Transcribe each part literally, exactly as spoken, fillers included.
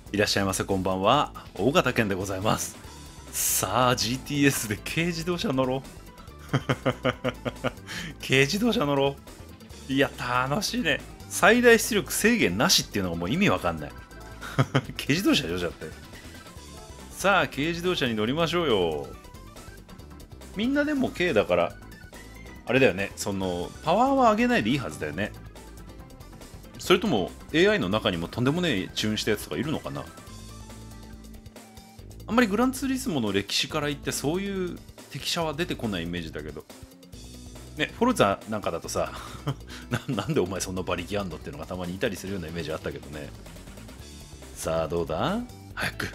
いらっしゃいませ、こんばんは。大型犬でございます。さあ ジーティーエス で軽自動車乗ろう。軽自動車乗ろう。いや楽しいね。最大出力制限なしっていうのがもう意味わかんない。軽自動車でしょ。だってさあ軽自動車に乗りましょうよ。みんなでも軽だからあれだよね、そのパワーは上げないでいいはずだよね。それとも エーアイ の中にもとんでもねえチューンしたやつとかいるのかな。あんまりグランツーリスモの歴史から言ってそういう敵車は出てこないイメージだけどね。フォルツァなんかだとさな, なんでお前そんな馬力あんのっていうのがたまにいたりするようなイメージあったけどね。さあどうだ、早く。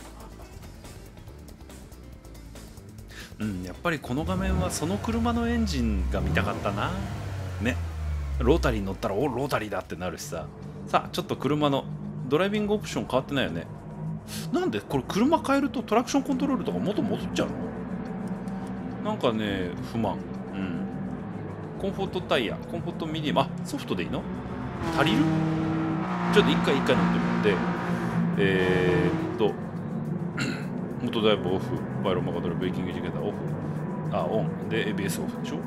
うん、やっぱりこの画面はその車のエンジンが見たかったな。ね、ロータリーに乗ったらおロータリーだってなるしさ。さあちょっと車のドライビングオプション変わってないよね。なんでこれ車変えるとトラクションコントロールとか元戻っちゃうの？なんかね不満。うん。コンフォートタイヤ、コンフォートミディアム、あソフトでいいの？足りる？ちょっと一回一回乗ってみて、えー、っとモートドライブオフ、パイロンマガドル、ブレーキングインジケーターオフ、あオンで エービーエス オフでしょ。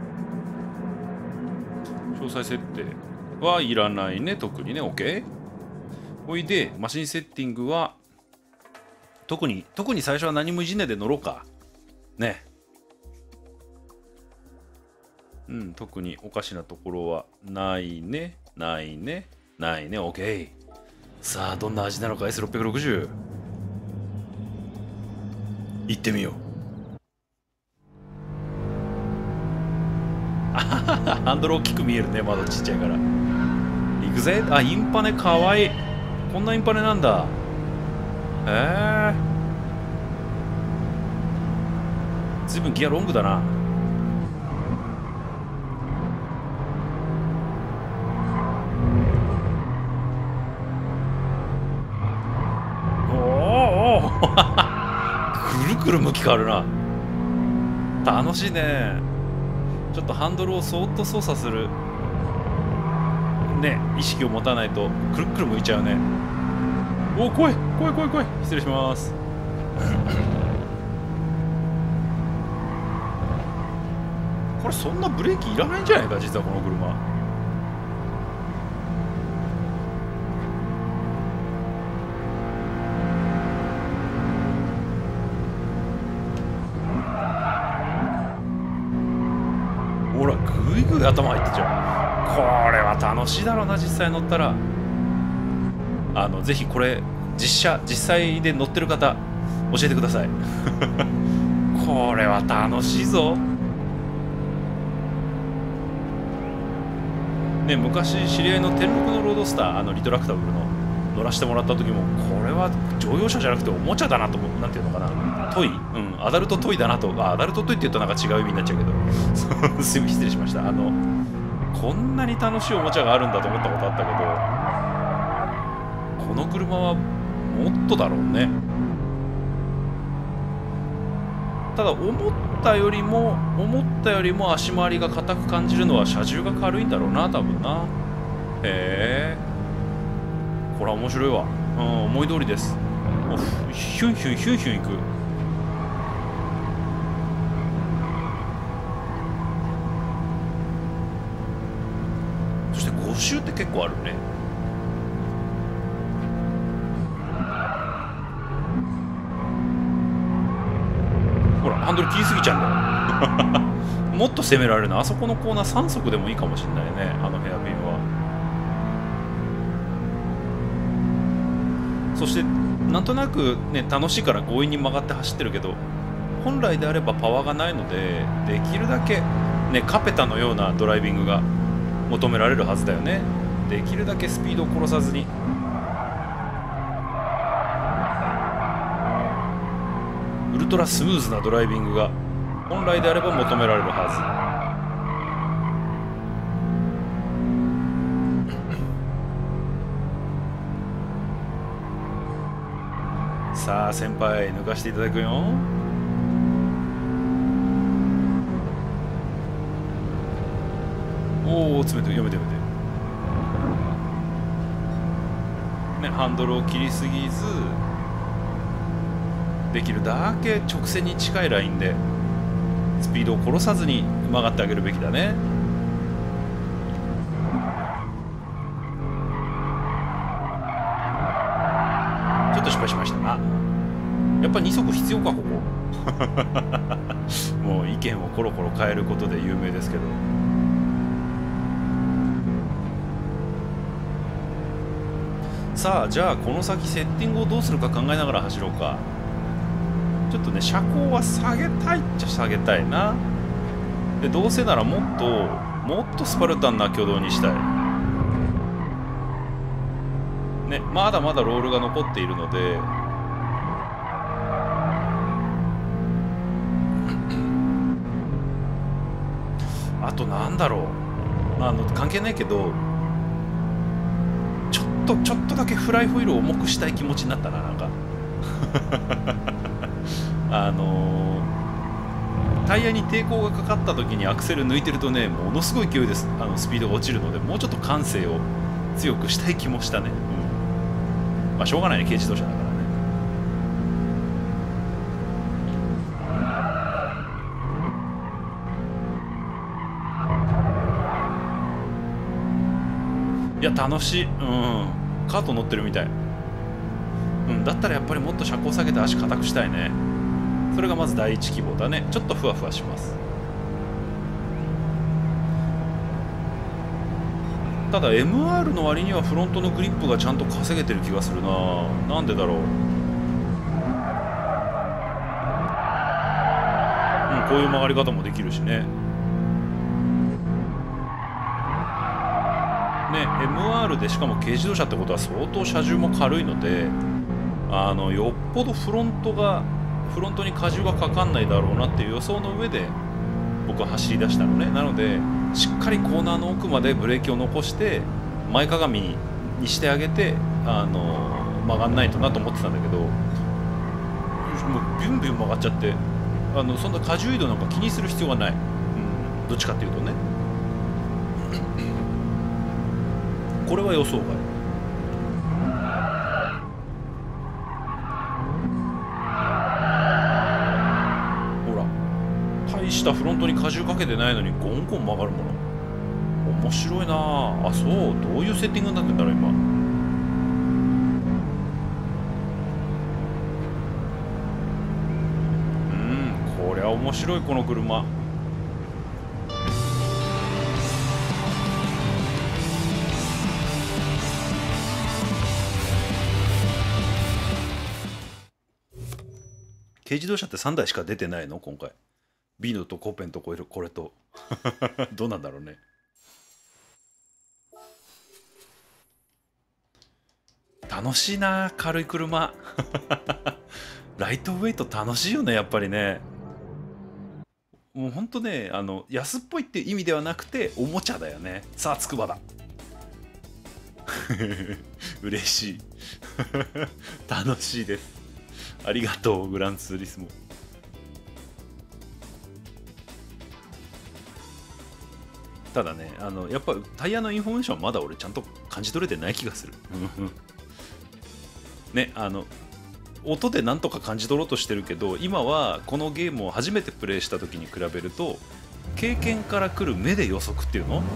詳細設定はいらないね、特にね。 OK。 おいでマシンセッティングは特に特に最初は何もいじんないで乗ろうかね。うん、特におかしなところはないねないねないね。 OK。 さあどんな味なのか エスろっぴゃくろくじゅう 行ってみよう。あははハンドル大きく見えるね、窓ちっちゃいから。行くぜ。あインパネかわいい。こんなインパネなんだ。へえ、ずいぶんギアロングだな。おおくるくる向き変わるな。楽しいね。ちょっとハンドルをそーっと操作するね意識を持たないとくるくる向いちゃうね。おお怖い怖い怖い怖い。失礼します。これそんなブレーキいらないんじゃないか実はこの車。ほらグイグイ頭入ってっちゃう。これは楽しいだろうな実際乗ったら。あのぜひこれ実車実際で乗ってる方教えてください。これは楽しいぞ。ね、昔知り合いの天禄のロードスター、あのリトラクタブルの乗らせてもらった時もこれは乗用車じゃなくておもちゃだなと思う。なんていうのかな、トイ、うん、アダルトトイだなと。あアダルトトイって言うとなんか違う意味になっちゃうけどすぐ失礼しました。あのこんなに楽しいおもちゃがあるんだと思ったことあったけど、この車はもっとだろうね。ただ思ったよりも思ったよりも足回りが硬く感じるのは車重が軽いんだろうな多分な。へえ、これは面白いわ。うん、思い通りです。ヒュンヒュンヒュンヒュンいく。そしてご周って結構あるね。ほらハンドル切りすぎちゃうんだよ。もっと攻められるな。あそこのコーナーさん速でもいいかもしれないね、あのヘアピンは。そしてなんとなくね楽しいから強引に曲がって走ってるけど、本来であればパワーがないのでできるだけねカペタのようなドライビングが求められるはずだよね。できるだけスピードを殺さずに。ウルトラスムーズなドライビングが本来であれば求められるはず。さあ先輩抜かしていただくよ。おお詰めてやめてやめて。 ね、ハンドルを切りすぎず、できるだけ直線に近いラインでスピードを殺さずに曲がってあげるべきだね。ちょっと失敗しました。あ、やっぱりに速必要か、ここ。もう意見をコロコロ変えることで有名ですけど。さあ、じゃあこの先セッティングをどうするか考えながら走ろうか。ちょっとね、車高は下げたいっちゃ下げたいな。で、どうせならもっともっとスパルタンな挙動にしたいね。まだまだロールが残っているので、あとなんだろう、あの関係ないけど、ちょっとちょっとだけフライホイールを重くしたい気持ちになったな、なんかあのー、タイヤに抵抗がかかった時にアクセル抜いてるとね、ものすごい勢いです、あのスピードが落ちるので、もうちょっと感性を強くしたい気もしたね。うん、まあしょうがないね、軽自動車だからね。いや楽しい。うん、カート乗ってるみたい。うん、だったらやっぱりもっと車高下げて足硬くしたいね。それがまず第一希望だね。ちょっとふわふわします。ただ エムアール の割にはフロントのグリップがちゃんと稼げてる気がするな。なんでだろう。うん、こういう曲がり方もできるしね。ね、エムアール でしかも軽自動車ってことは相当車重も軽いので、あのよっぽどフロントがフロントに荷重がかかんないだろうなっていう予想の上で僕は走り出したのね。なのでしっかりコーナーの奥までブレーキを残して前かがみにしてあげて、あの曲がんないとなと思ってたんだけど、もうビュンビュン曲がっちゃって、あのそんな荷重移動なんか気にする必要がない、うん、どっちかっていうとね。これは予想外。ほら、大したフロントに荷重かけてないのにゴンゴン曲がるもの、面白いなあ。あ、そう、どういうセッティングになってんだろう今。うん、こりゃ面白いこの車。軽自動車ってさんだいしか出てないの今回。ビーノとコペンとこれこれとどうなんだろうね。楽しいな、軽い車ライトウェイト楽しいよね、やっぱりね。もうほんとね、あの安っぽいっていう意味ではなくておもちゃだよね。さあつくばだ嬉しい楽しいです。ありがとうグランツーリスモ。ただね、あのやっぱタイヤのインフォメーションはまだ俺ちゃんと感じ取れてない気がするね。あの音でなんとか感じ取ろうとしてるけど、今はこのゲームを初めてプレイした時に比べると経験から来る目で予測っていうの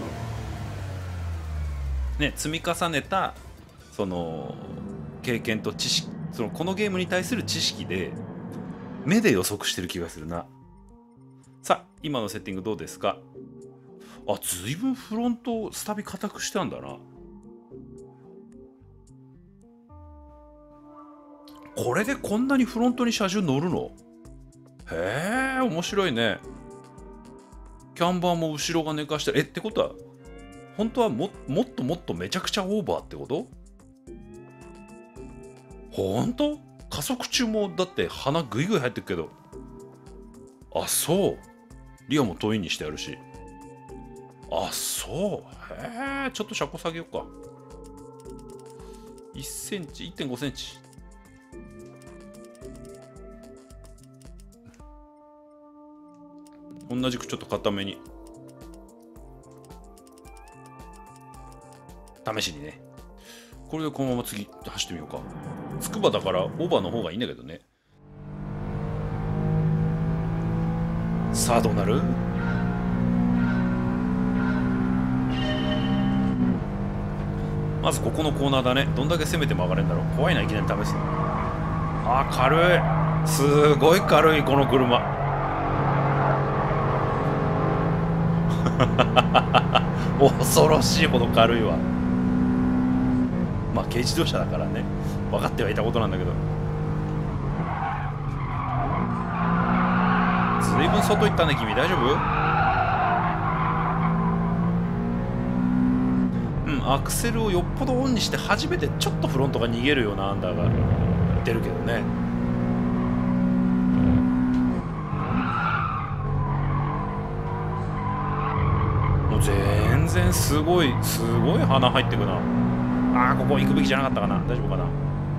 ね、積み重ねたその経験と知識、そのこのゲームに対する知識で目で予測してる気がするな。さあ今のセッティングどうですか。あ、ずいぶんフロントスタビ硬くしたんだな。これでこんなにフロントに車重乗るの？へえ、面白いね。キャンバーも後ろが寝かしてる。えってことは本当は も, もっともっとめちゃくちゃオーバーってこと？本当？加速中もだって鼻グイグイ入ってるけど。あ、そう。リアも遠いにしてあるし。あ、そう。へえ、ちょっと車高下げようか。いっセンチ、いってんごセンチ。同じくちょっと固めに。試しにね。 これでこのまま次走ってみようか。つくばだからオーバーの方がいいんだけどね。さあどうなる？まずここのコーナーだね。どんだけ攻めても上がれんだろう。怖いな、いきなり試すの。あー軽い、すごい軽いこの車。恐ろしいほど軽いわ。まあ軽自動車だからね、分かってはいたことなんだけど。ずいぶん外行ったね君。大丈夫？うん、アクセルをよっぽどオンにして初めてちょっとフロントが逃げるようなアンダーが出るけどね。もう全然すごいすごい鼻入ってくな。あーここ行くべきじゃなかったかな。大丈夫かな。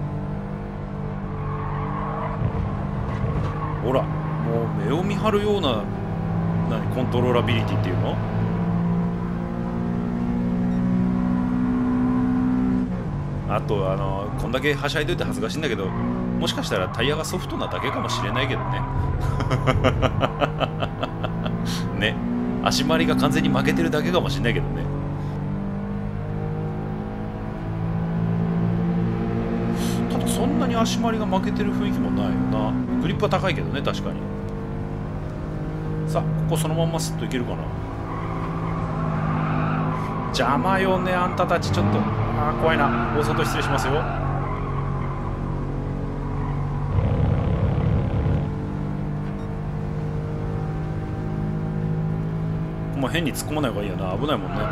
ほらもう目を見張るような何コントローラビリティっていうの。あとあのこんだけはしゃいどいて恥ずかしいんだけど、もしかしたらタイヤがソフトなだけかもしれないけどね。ね、足回りが完全に負けてるだけかもしれないけどね。ただそんなに足回りが負けてる雰囲気もないよな。グリップは高いけどね、確かに。さあここそのまんますっといけるかな。邪魔よねあんたたち。ちょっとあー怖いな。大外失礼しますよ。もう変に突っ込まない方がいいよな。危ないもんね。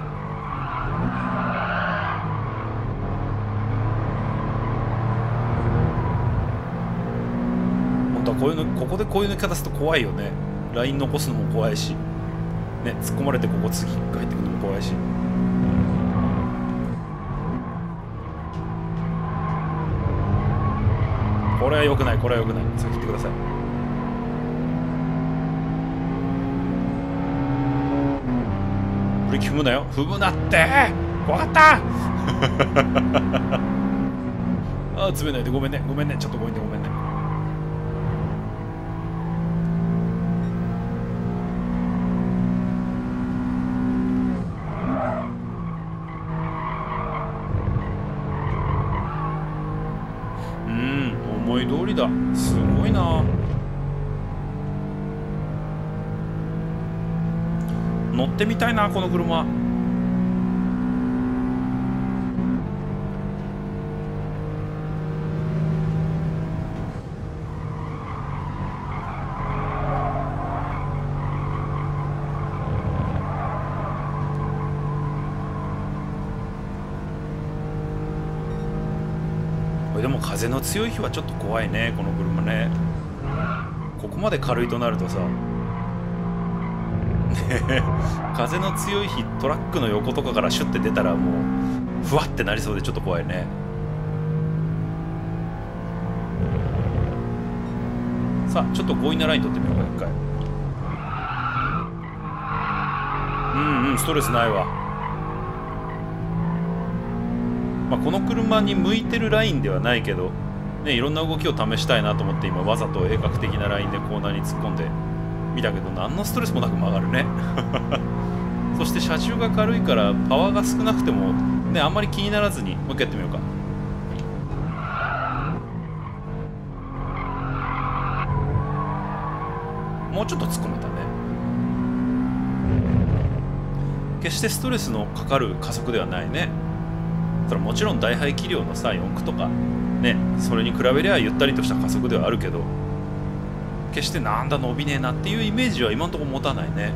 本当はこういうの、ここでこういう抜き方すると怖いよね。ライン残すのも怖いしね、突っ込まれてここ次入ってくるのも怖いし。これは良くない、これは良くない。先行ってください。ブレーキ踏むなよ、踏むなって。怖かった。ああ詰めないでごめんね、ごめんね、ちょっとごめんね、ごめんね。思い通りだ。すごいな。乗ってみたいなこの車。これでも風の強い日はちょっと怖いねこの車ね。ここまで軽いとなるとさ、ね、風の強い日トラックの横とかからシュッて出たらもうふわってなりそうでちょっと怖いね。さあちょっと強引なライン取ってみようか一回。うんうんストレスないわ。まあ、この車に向いてるラインではないけど、ね、いろんな動きを試したいなと思って今わざと鋭角的なラインでコーナーに突っ込んでみたけど、何のストレスもなく曲がるね。そして車重が軽いからパワーが少なくても、ね、あんまり気にならずにもう一回やってみようか。もうちょっと突っ込めたね。決してストレスのかかる加速ではないね。それはもちろん大排気量のさよん区とかね、それに比べりゃゆったりとした加速ではあるけど、決してなんだ伸びねえなっていうイメージは今のところ持たないね。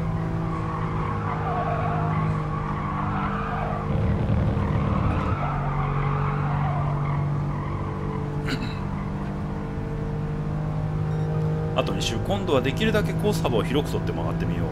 あとに周、今度はできるだけコース幅を広く取って曲がってみよう。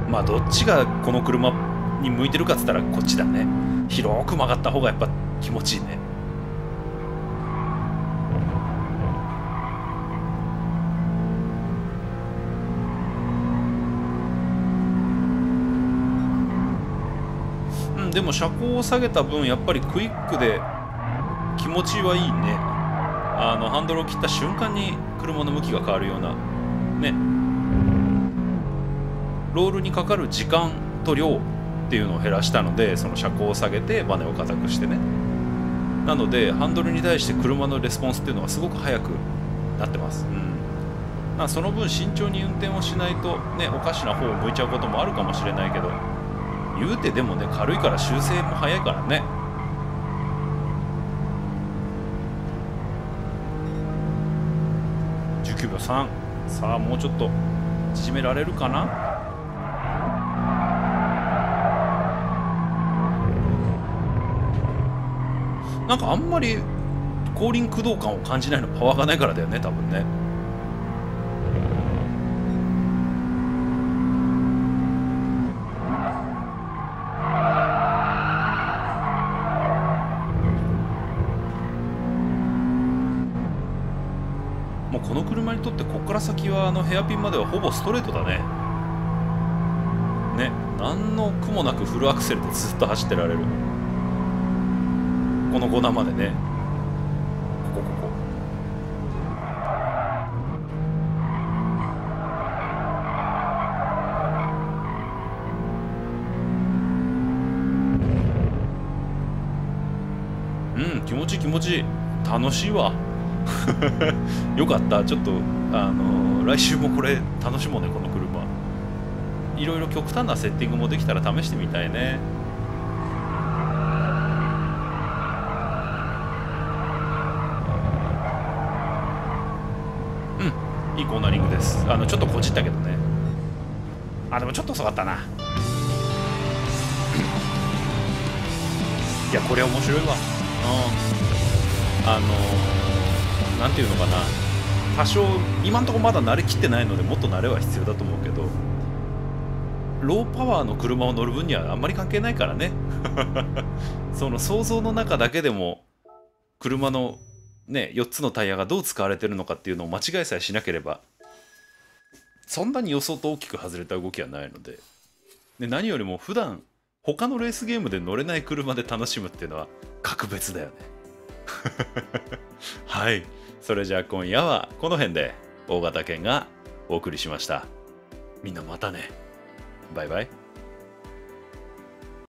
まあどっちがこの車に向いてるかっつったらこっちだね。広く曲がった方がやっぱ気持ちいいね。うん、でも車高を下げた分やっぱりクイックで気持ちはいいね。あのハンドルを切った瞬間に車の向きが変わるようなね、ロールにかかる時間と量っていうのを減らしたので、その車高を下げてバネを固くしてね。なのでハンドルに対して車のレスポンスっていうのがすごく速くなってます。うん、まあその分慎重に運転をしないとね、おかしな方を向いちゃうこともあるかもしれないけど、言うてでもね、軽いから修正も早いからね。じゅうきゅうびょうさん。さあもうちょっと縮められるかな。なんかあんまり後輪駆動感を感じないのパワーがないからだよね、多分ね。もうこの車にとってここから先はあのヘアピンまではほぼストレートだね。ね、何の苦もなくフルアクセルでずっと走ってられる。このご段までね。ここここ。うん、気持ちいい気持ちいい。楽しいわ。よかった。ちょっとあのー、来週もこれ楽しもうね、この車。いろいろ極端なセッティングもできたら試してみたいね。うん、いいコーナリングです。あのちょっとこじったけどね。あ、でもちょっと遅かったな。いや、これ面白いわ。うん、あのー、なんていうのかな、多少今んところまだ慣れきってないのでもっと慣れは必要だと思うけど、ローパワーの車を乗る分にはあんまり関係ないからね。その想像の中だけでも車のね、よっつのタイヤがどう使われてるのかっていうのを間違いさえしなければ、そんなに予想と大きく外れた動きはないので、で何よりも普段他のレースゲームで乗れない車で楽しむっていうのは格別だよね。はい、それじゃあ今夜はこの辺で大型犬がお送りしました。みんなまたね。バイバイ。